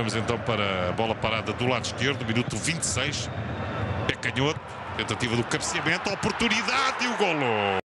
Vamos então para a bola parada do lado esquerdo, minuto 26. É canhoto, tentativa do cabeceamento, oportunidade e o golo.